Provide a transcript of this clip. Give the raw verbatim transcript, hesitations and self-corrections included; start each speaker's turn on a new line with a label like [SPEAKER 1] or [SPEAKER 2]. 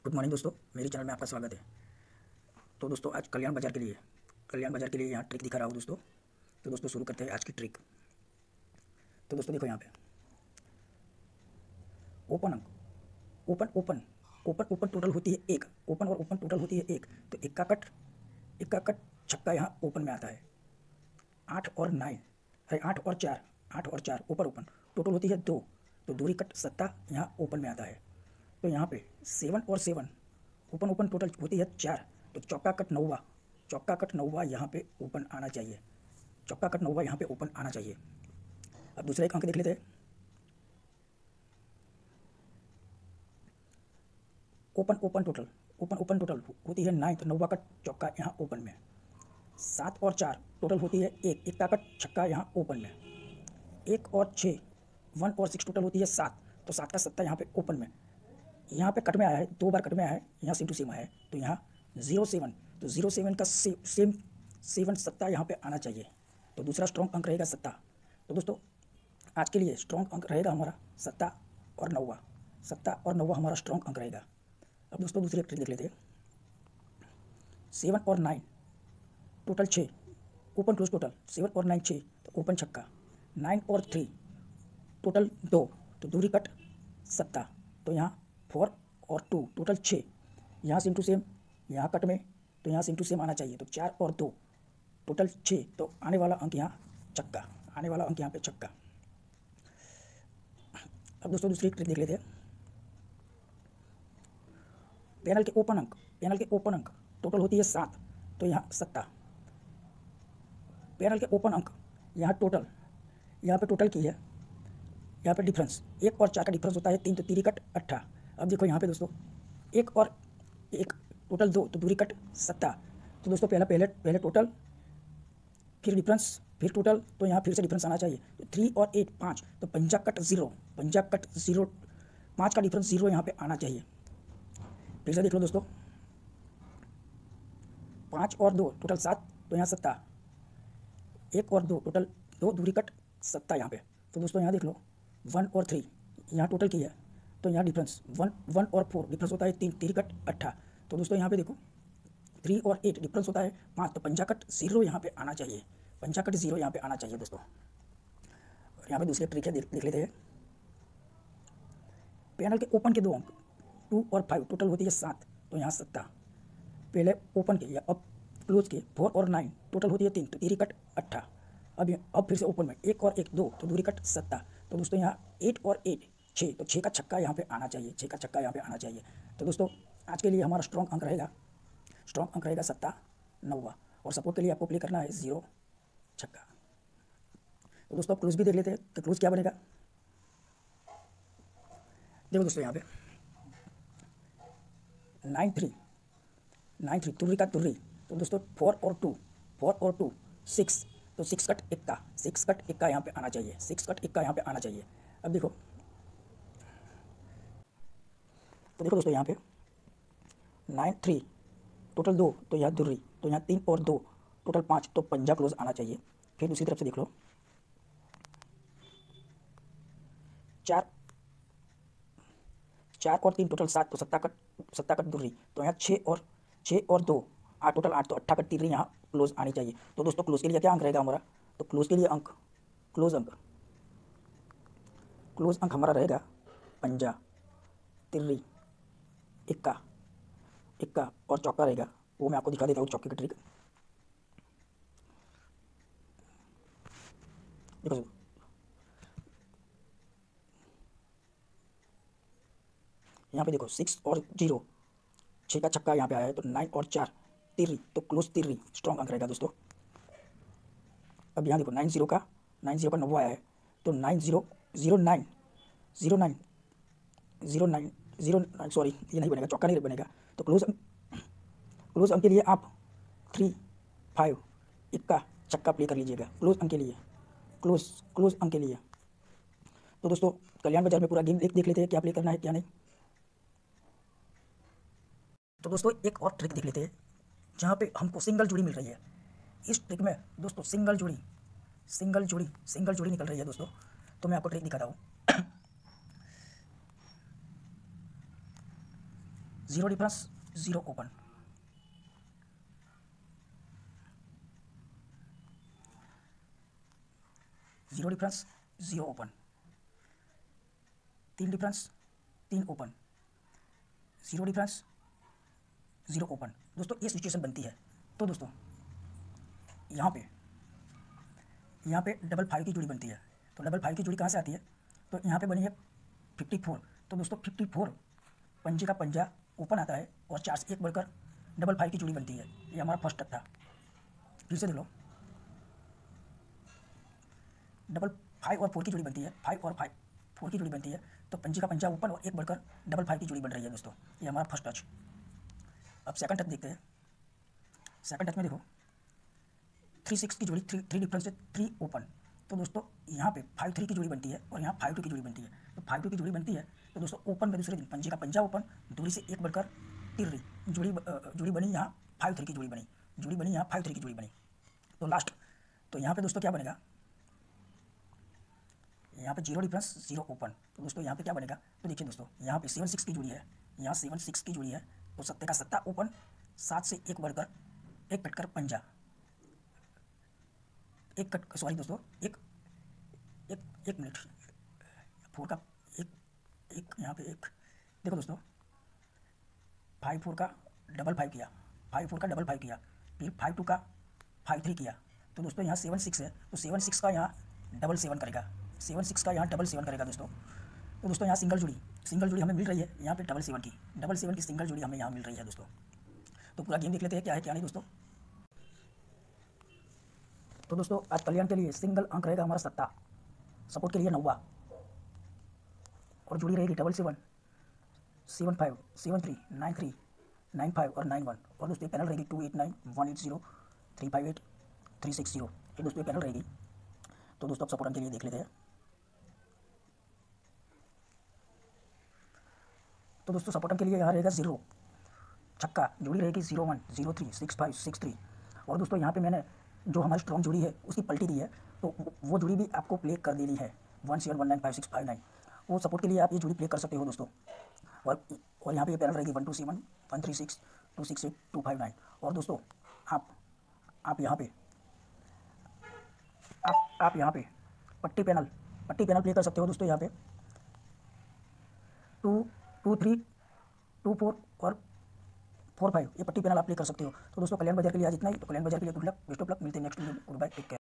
[SPEAKER 1] Good morning दोस्तों, मेरे channel में आपका स्वागत है। तो दोस्तों आज कल्याण बाजार के लिए कल्याण बाजार के लिए यहाँ ट्रिक दिखा रहा हूँ दोस्तों। तो दोस्तों शुरू करते हैं आज की ट्रिक। तो दोस्तों देखो यहाँ पे ओपन अंक open open open open total होती है एक, ओपन और ओपन टोटल होती है एक। तो एक का कट एक का कट छक्का यहाँ ओपन में आता है। आठ और नाइन अरे आठ और चार आठ और चार ओपन ओपन टोटल होती है दो। तो दूरी कट सत्ता यहाँ ओपन में आता है। तो यहाँ पे सेवन और सेवन ओपन ओपन टोटल होती है चार। तो चौका कट नौवा चौका कट नौवा यहाँ पे ओपन आना चाहिए। चौका कट नौवा यहाँ पे ओपन आना चाहिए। अब दूसरा एक अंक देख लेते हैं। Open open total open open total होती है नाइन। तो नौवा कट चौका यहाँ ओपन में। सात और चार टोटल होती है एक, एक का कट छक्का यहाँ ओपन में। एक और छः वन और सिक्स टोटल होती है सात। तो सात का सत्ता यहाँ पे ओपन में। यहाँ पे कट में आया है, दो बार कट में आया है, यहाँ सेम टू सेम आया है। तो यहाँ जीरो सेवन तो जीरो सेवन का से, सेम सेवन सत्ता यहाँ पे आना चाहिए। तो दूसरा स्ट्रॉन्ग अंक रहेगा सत्ता। तो दोस्तों आज के लिए स्ट्रॉन्ग अंक रहेगा हमारा सत्ता और नौवा सत्ता और नौवा हमारा स्ट्रॉन्ग अंक रहेगा। अब दोस्तों दूसरी एक ट्रिक देख लेते हैं। सेवन और नाइन टोटल छः, ओपन क्लोज टोटल सेवन और नाइन छः। तो ओपन छक्का। नाइन और थ्री टोटल दो। तो दूरी कट सत्ता। तो यहाँ फोर और टू टोटल छः। यहाँ सेम टू सेम यहाँ कट में। तो यहाँ सेम टू सेम आना चाहिए। तो चार और दो टोटल छः। तो आने वाला अंक यहाँ छक्का आने वाला अंक यहाँ पे छक्का। अब दोस्तों दूसरी ट्रिक देख लेते हैं। पैनल के ओपन अंक पैनल के ओपन अंक टोटल होती है सात। तो यहाँ सत्ता। पैनल के ओपन अंक यहाँ टोटल यहाँ पे टोटल की है। यहाँ पे डिफरेंस एक और चार का डिफरेंस होता है तीन। तो तीरी कट अट्ठा। अब देखो यहाँ पे दोस्तों एक और एक टोटल दो। तो दूरी कट सत्ता। तो दोस्तों पहला पहले पहले टोटल फिर डिफरेंस फिर टोटल। तो यहाँ फिर से डिफरेंस आना चाहिए। तो थ्री और एट पाँच। तो पंजा कट ज़ीरो पंजा कट ज़ीरो पाँच का डिफरेंस ज़ीरो यहाँ पे आना चाहिए। फिर से देख लो दोस्तों, पाँच और दो टोटल सात। तो यहाँ सत्ता। एक और दो टोटल दो, दूरी कट सत्ता यहाँ पे। तो दोस्तों यहाँ देख लो वन और थ्री यहाँ टोटल की है। तो यहाँ डिफरेंस वन वन और फोर डिफरेंस होता है तीन, तीन कट अट्ठा। तो दोस्तों यहाँ पे देखो थ्री और एट डिफरेंस होता है पाँच। तो पंजा कट जीरो यहाँ पे आना चाहिए। पंजा कट जीरो यहाँ पे आना चाहिए दोस्तों। और यहाँ पे दूसरी ट्रिक है, देख देख लेते हैं। पैनल के ओपन के दो अंक टू और फाइव टोटल होती है सात। तो यहाँ सत्ता। पहले ओपन के या अब क्लोज के फोर और नाइन टोटल होती है तीन। तो तीरी कट अट्ठा। अब अब फिर से ओपन में एक और एक दो। तो दूरी कट सत्ता। तो दोस्तों यहाँ एट और एट छः। तो छः का छक्का यहाँ पे आना चाहिए। छः का छक्का यहाँ पे आना चाहिए। तो दोस्तों आज के लिए हमारा स्ट्रॉन्ग अंक रहेगा स्ट्रॉन्ग अंक रहेगा सत्ता नौवा। और सपोर्ट के लिए आपको प्ले करना है जीरो छक्का। तो दोस्तों क्लोज भी देख लेते हैं कि क्लोज क्या बनेगा। देखो दोस्तों यहाँ पे नाइन थ्री नाइन थ्री तुर्री का तुर्री। तो दोस्तों फोर और टू फोर और टू सिक्स। तो सिक्स कट इक्का सिक्स कट इक्का यहाँ पे आना चाहिए। सिक्स कट इक्का यहाँ पे आना चाहिए। अब देखो तो देखो दोस्तों यहाँ पे नाइन थ्री टोटल दो। तो यहाँ दुर्री। तो यहाँ तीन और दो टोटल पाँच। तो पंजा क्लोज आना चाहिए। फिर दूसरी तरफ से देख लो चार चार और तीन टोटल सात। तो सत्ता कट सत्ता कट दुर्री। तो यहाँ छः और छः और दो आठ टोटल आठ। तो अट्ठा कट तिर्री यहाँ क्लोज आनी चाहिए। तो दोस्तों क्लोज के लिए क्या अंक रहेगा हमारा। तो क्लोज के लिए अंक क्लोज अंक क्लोज अंक हमारा रहेगा पंजा तिर्री इक्का इक्का और चौका रहेगा। वो मैं आपको दिखा देता हूँ चौके की ट्रिक। देखो यहाँ पे देखो सिक्स और जीरो छः का छक्का यहाँ पे आया है। तो नाइन और चार तिर्री। तो क्लोज तिर्री स्ट्रॉन्ग अंक रहेगा दोस्तों। अब यहाँ देखो नाइन जीरो का नाइन जीरो का नब्बे आया है। तो nine zero zero nine zero nine zero nine zero nine sorry ये नहीं बनेगा, चौका नहीं बनेगा। तो क्लोज क्लोज अंक के लिए आप थ्री फाइव इक्का छक्का प्ले कर लीजिएगा क्लोज अंक के लिए क्लोज क्लोज अंक के लिए। तो दोस्तों कल्याण बाजार में पूरा गेम देख देख लेते हैं क्या प्ले करना है क्या नहीं। तो दोस्तों एक और ट्रिक देख लेते हैं जहाँ पे हमको सिंगल जोड़ी मिल रही है। इस ट्रिक में दोस्तों सिंगल जोड़ी सिंगल जोड़ी सिंगल जोड़ी निकल रही है दोस्तों। तो मैं आपको ट्रिक दिखाता हूँ। Zero difference, zero open, zero difference, zero open, तीन डिफरेंस, तीन open, zero difference, zero open. दोस्तों ये सिचुएशन बनती है। तो दोस्तों यहाँ पे यहाँ पे डबल फाइव की जोड़ी बनती है। तो डबल फाइव की जोड़ी कहाँ से आती है? तो यहाँ पे बनी है फिफ्टी फोर। तो दोस्तों फिफ्टी फोर पंजे का पंजा ओपन आता है और चार से एक बढ़कर डबल फाइव की जोड़ी बनती है। ये हमारा फर्स्ट स्टेप था। फिर से देख लो, डबल फाइव और फोर की जोड़ी बनती है, फाइव और फाइव फोर की जोड़ी बनती है। तो पंजे का पंजा ओपन और एक बढ़कर डबल फाइव की जोड़ी बन रही है दोस्तों। ये हमारा फर्स्ट टच। अब सेकंड टच देखते हैं। सेकंड टच में देखो थ्री सिक्स की जोड़ी, थ्री थ्री डिफरेंस से थ्री ओपन। तो दोस्तों यहाँ पे फाइव थ्री की जोड़ी बनती है और यहाँ फाइव टू की जोड़ी बनती है। तो फाइव टू की जोड़ी बनती है तो दोस्तों ओपन में दूसरे दिन पंजे का पंजा ओपन, दूरी से एक बढ़कर तिर्री जोड़ी जोड़ी बनी, यहाँ फाइव थ्री की जोड़ी बनी, जोड़ी बनी यहाँ फाइव थ्री की जोड़ी बनी। तो लास्ट तो यहाँ पे दोस्तों क्या बनेगा? यहाँ पे जीरो डिफरेंस, जीरो ओपन। तो दोस्तों यहाँ पे क्या बनेगा? तो देखिए दोस्तों यहाँ पे सेवन सिक्स की जोड़ी है, यहाँ सेवन सिक्स की जोड़ी है। तो सत्ते का सत्ता ओपन, सात से एक बढ़कर एक कटकर पंजा, एक कट सॉरी दोस्तों एक एक एक मिनट फोर का एक एक यहाँ पे एक देखो दोस्तों, फाइव फोर का डबल फाइव किया, फाइव फोर का डबल फाइव किया, फिर फाइव टू का फाइव थ्री किया। तो दोस्तों यहाँ सेवन सिक्स है, तो सेवन सिक्स का यहाँ डबल सेवन करेगा, सेवन सिक्स का यहाँ डबल सेवन करेगा दोस्तों। तो दोस्तों यहाँ सिंगल जोड़ी सिंगल जोड़ी हमें मिल रही है, यहाँ पे डबल सेवन की डबल सेवन की सिंगल जोड़ी हमें यहाँ मिल रही है दोस्तों। तो पूरा गेम देख लेते हैं क्या है क्या नहीं दोस्तों। तो दोस्तों आज कल्याण के लिए सिंगल अंक रहेगा हमारा सत्ता, सपोर्ट के लिए नौवा, और जोड़ी रहेगी double seven, seven five, seven three, nine three, nine five और नाइन वन। और दोस्तों पैनल रहेगी two eight nine, one eight zero, three five eight, three six zero. ये दोस्तों पैनल रहेगी। तो दोस्तों अब सपोर्ट के लिए देख लेते हैं। तो दोस्तों सपोर्ट के लिए यहाँ रहेगा जीरो छक्का, जोड़ी रहेगी zero one, zero three, six five, six three. और दोस्तों यहाँ पे मैंने जो हमारी स्ट्रॉन्ग जोड़ी है उसकी पलटी दी है, तो वो जोड़ी भी आपको प्ले कर देनी है, one seven, one nine, five six, five nine. वो सपोर्ट के लिए आप ये जोड़ी प्ले कर सकते हो दोस्तों। और और यहाँ पे ये पैनल रहेगी one two seven, one three six, two six eight, two five nine. और दोस्तों आप आप यहाँ पे आप आप यहाँ पे पट्टी पैनल पट्टी पैनल प्ले कर सकते हो दोस्तों। यहाँ पे two two three, two four और फोर फाइव ये पट्टी पैनल आप प्ले कर सकते हो। तो दोस्तों कल्याण बाजार के लिए आज इतना ही। तो कल्याण बाजार के लिए good luck, best of luck, मिलते हैं नेक्स्ट वीडियो में। Good bye, take care.